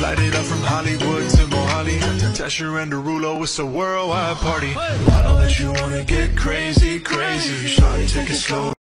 Light it up from Hollywood to Mohali, to Tesher and Derulo, it's a worldwide party. I know that you wanna get crazy, crazy. Shawty, take it slow.